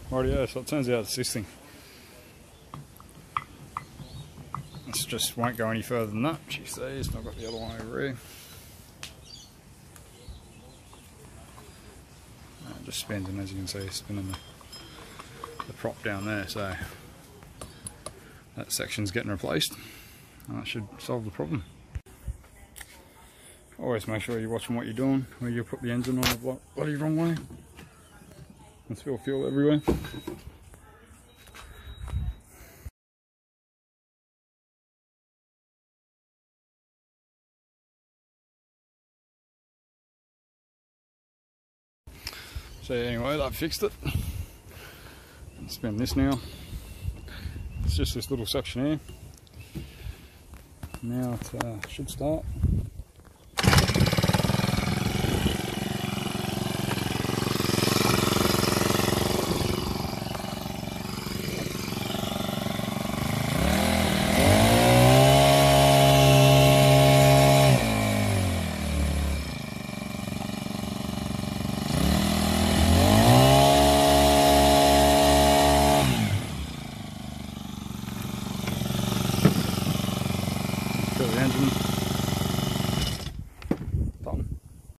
Rightio, so it turns out it's this thing. This just won't go any further than that. She says, I've got the other one over here. It just spins, and as you can see, it's spinning the prop down there, so that section's getting replaced. And that should solve the problem. Always make sure you're watching what you're doing, or you'll put the engine on the bloody wrong way and spill fuel everywhere. So anyway, that fixed it. Spin this now. It's just this little section here. Now it should start.